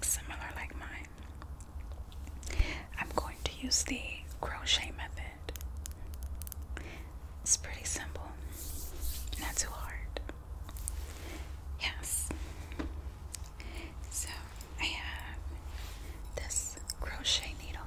similar like mine. I'm going to use the crochet method. It's pretty simple, not too hard. Yes. So I have this crochet needle.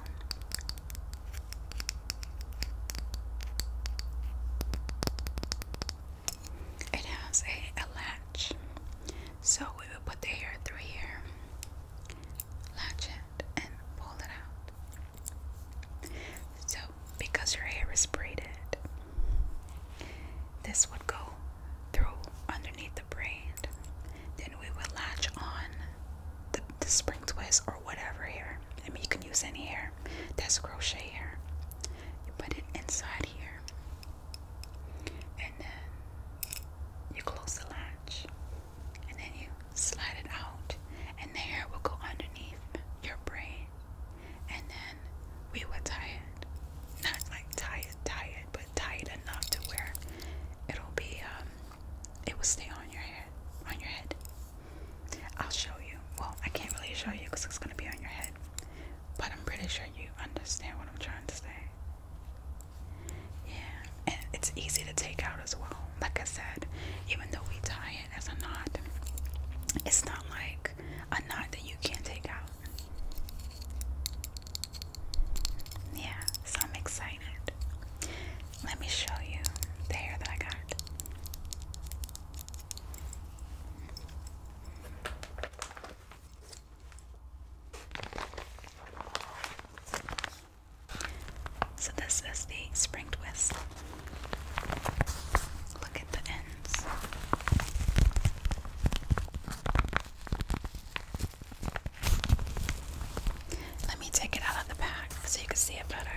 It has a latch, so we will put the hair through here, latch it, and pull it out. So because your hair is braided, this would go through underneath the braid. Then we would latch on the spring twist or whatever hair. I mean, you can use any hair that's crochet hair. You put it inside here, and then you close the latch, and then you slide it out, and the hair will go underneath your braid, and then we would tie it. Not like tie it, but tie it enough to where it'll be it will stay on your head. I'll show you. Well, I can't really show you because it's gonna be on your head, but I'm pretty sure you understand what I'm trying to say. Yeah, and it's easy to take out as well. Like I said, even though we tie it as a knot, it's not like a knot that you can't take out. Yeah, so I'm excited. Let me show you the hair that I got. So this is the spring twist. Look at the ends. Let me take it out of the pack so you can see it better.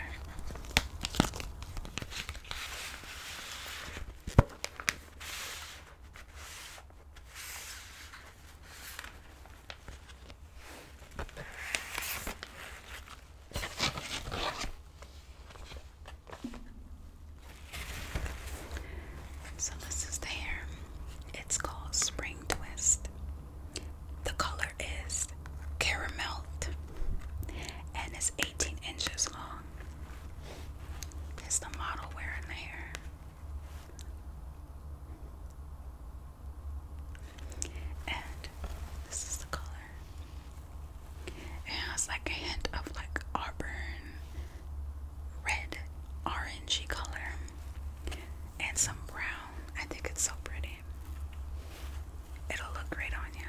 So this is the hair. It's called Spring Twist. The color is caramel, and it's 18 inches long. It's the model wearing the hair. And this is the color. It has like a hint of like auburn, red, orangey color, and some brown. I think it's so pretty. It'll look great on you.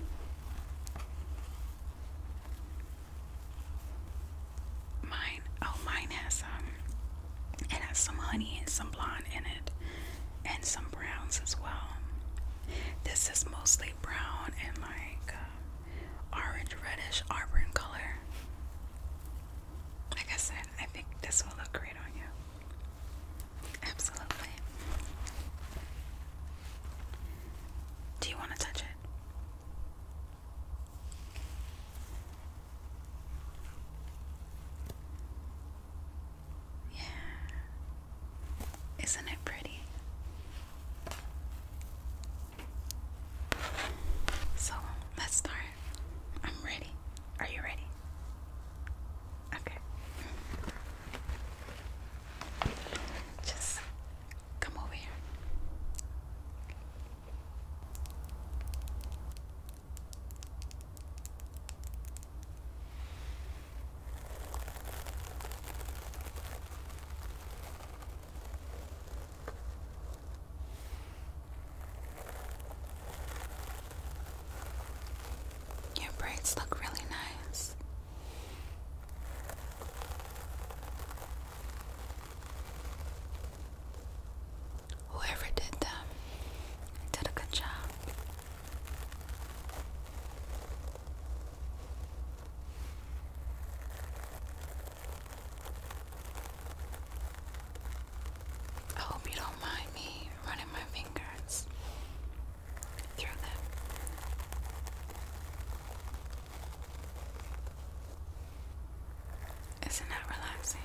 Mine has it has some honey and some blonde in it, and some browns as well. This is mostly brown and like orange, reddish, auburn color. Like I said, I think this will look great on you. Absolutely. Do you want to touch it? Yeah. Isn't it pretty? So let's start. I'm ready. Are you ready? Okay. Just come over here. Your braids look really nice. Whoever did them did a good job. I hope you don't mind me running my fingers through them. Isn't that relaxing?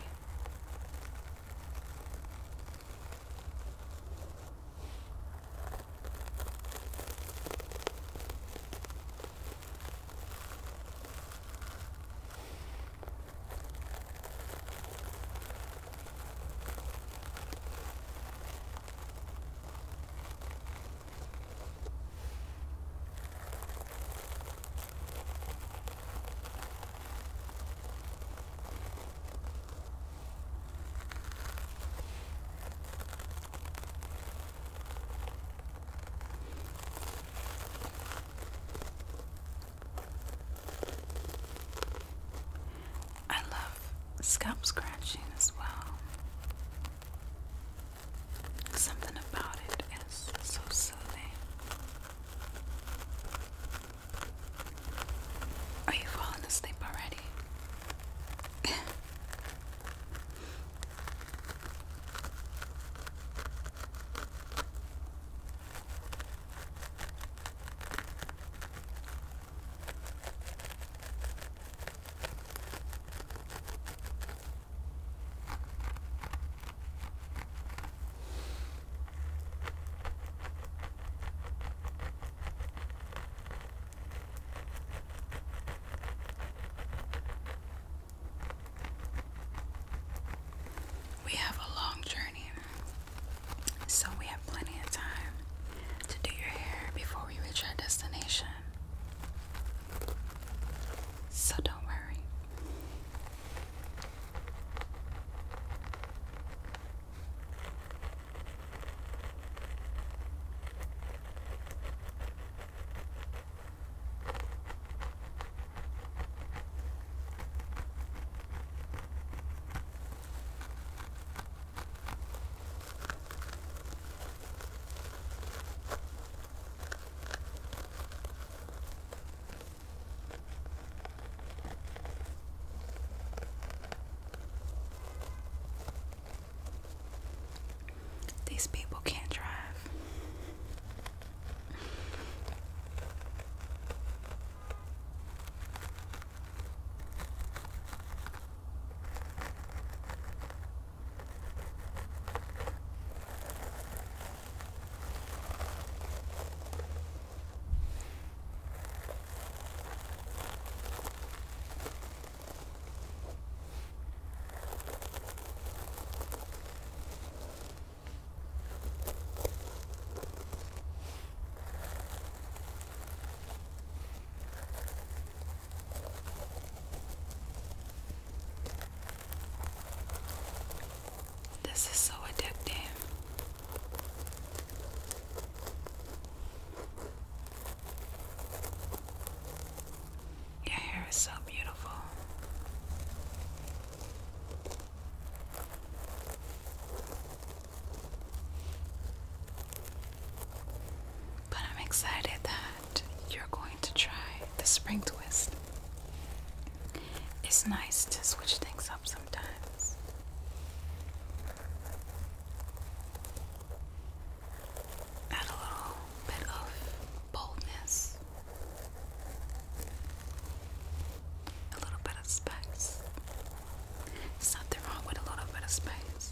This is so addictive. Your hair is so beautiful. But I'm excited that you're going to try the spring twist. It's nice to switch things up sometimes. Add a little bit of boldness, a little bit of spice. There's nothing wrong with a little bit of spice.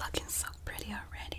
looking so pretty already.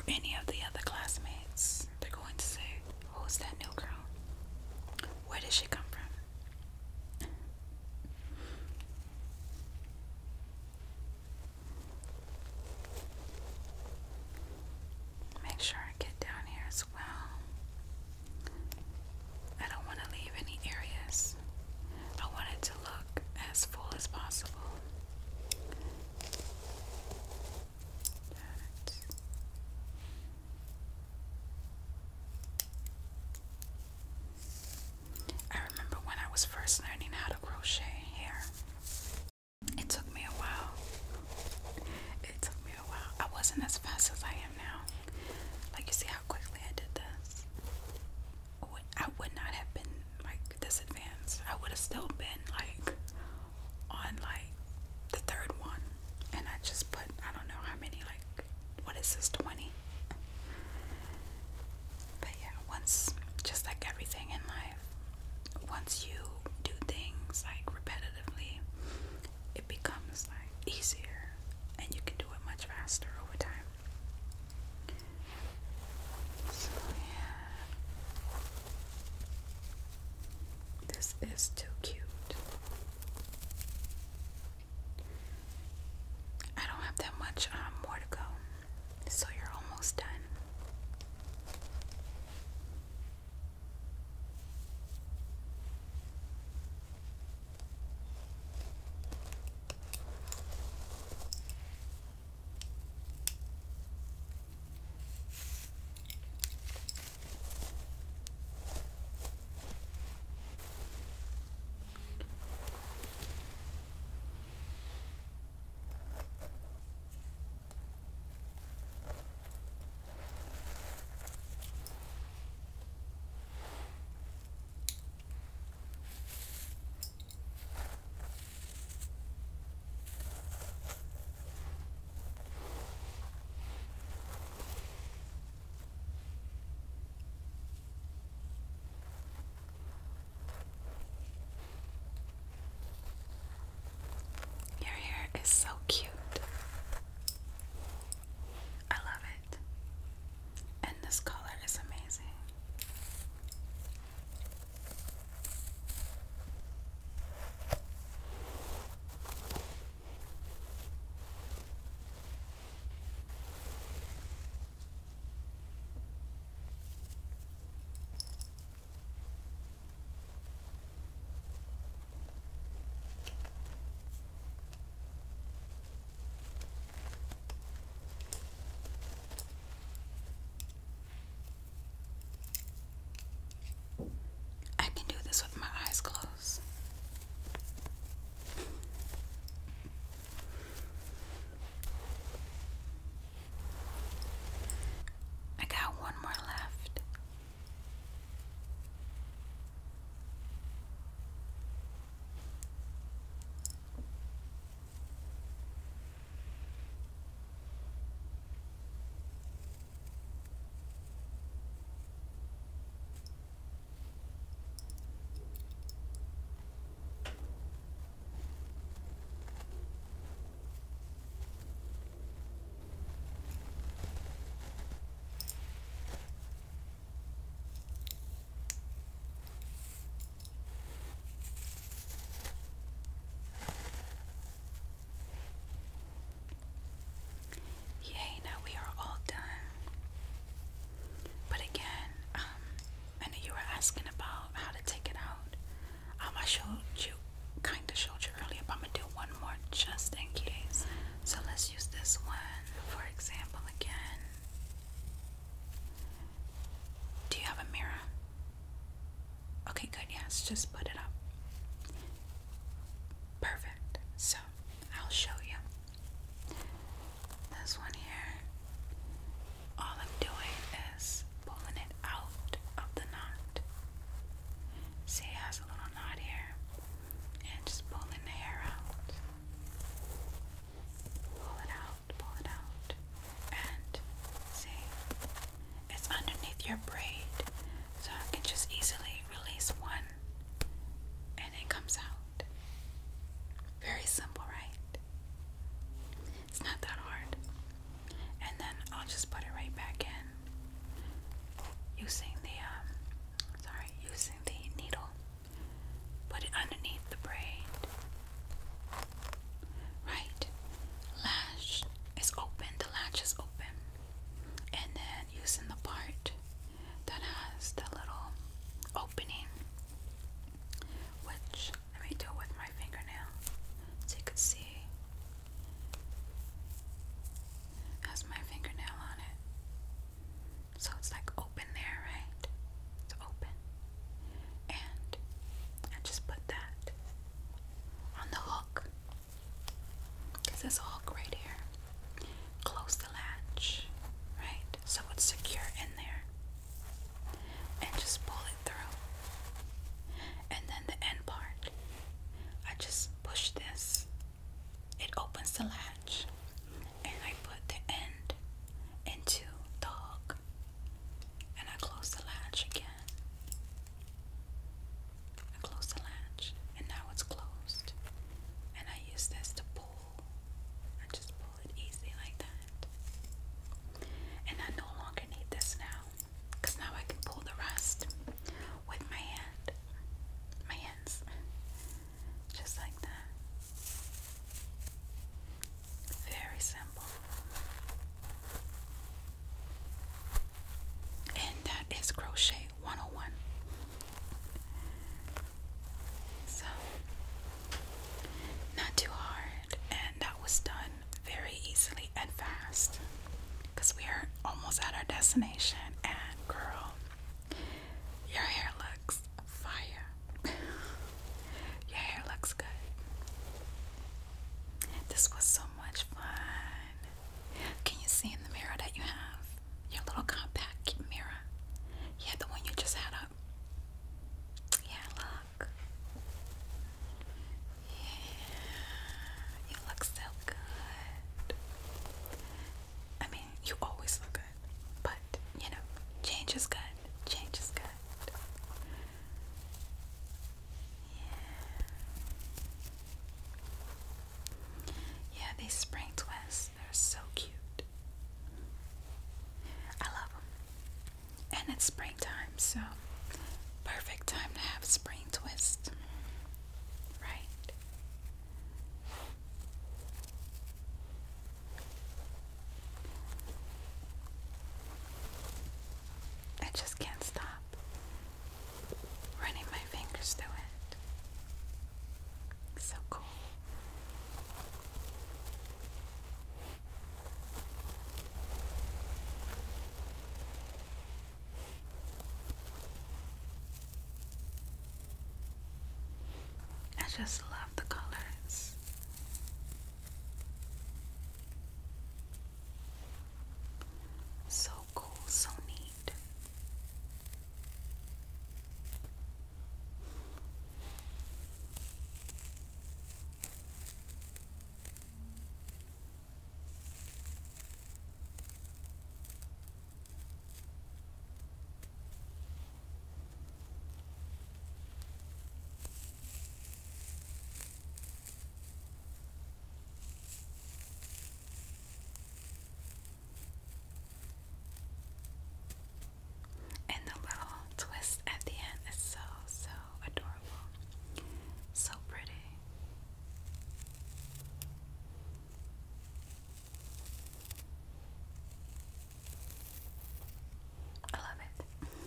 or any of the other classmates, they're going to say, who's that new girl? Where did she come from? Make sure I get down here as well. I don't want to leave any areas. I want it to look as full as possible. I remember when I was first learning how to crochet hair. It took me a while. I wasn't as fast as I am now. Like, you see how quickly I did this? I would not have been like this advanced. I would have still been like on like the third one. And I just put, I don't know how many, like, what is this, 20? But yeah, just like everything in life, once you do things like repetitively, it becomes like easier and you can do it much faster over time. So yeah, this is too cute. I don't have that much more to go, so you're almost done. Is so cute. I love it. And this color is amazing. I can do this with my eyes closed. I got one more left. Yay, now we are all done. But again, I know you were asking about how to take it out. I showed you earlier, but I'm gonna do one more just in case. So let's use this one for example again. Do you have a mirror? Okay, good, yes, just put it up. Perfect. So I'll show you. This one here, all I'm doing is pulling it out of the knot. See, it has a little knot here, and just pulling the hair out. Pull it out, and see, it's underneath your braid, so I can just easily release one because it's all great here. Close the latch, right? So it's secure in there. And just pull it through. And then the end part, I just push this. It opens the latch. And I put the end into the hook. And I close the latch again. I close the latch. And now it's closed. And I use this to pull. I just pull it easy like that. And I no longer need this now. Because now I can pull the rest with my hand. My hands. Just like that. Very simple. And that is Crochet 101. So, not too hard. And that was done very easily and fast. Because we are almost at our destination. And girl, your hair looks fire. Your hair looks good. This was so much fun. Can you see in the mirror that you have? Your little compact mirror. Yeah, the one you just had up. Yeah, look. Yeah, you look so good. I mean, you always look good. But, you know, change is good. Change is good. Yeah, these spring twists, they're so cute. I love them. And it's springtime, so perfect time to have spring twists. Right? I just can't stop running my fingers through it. So cool. I just love the colors. So cool, so neat. And the little twist at the end is so, so adorable. So pretty. I love it.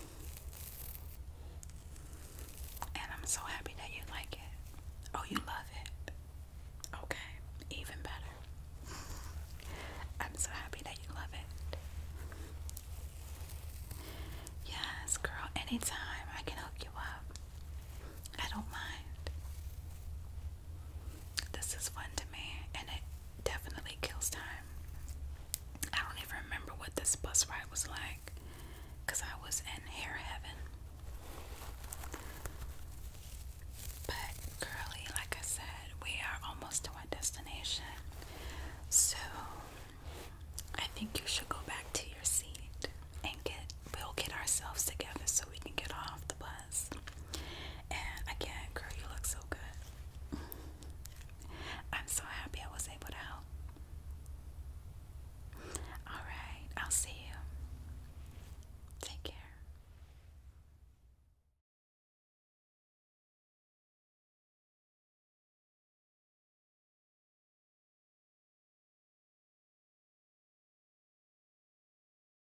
And I'm so happy that you like it. Oh, you love it. Okay, even better. I'm so happy that you love it. Yes, girl, anytime.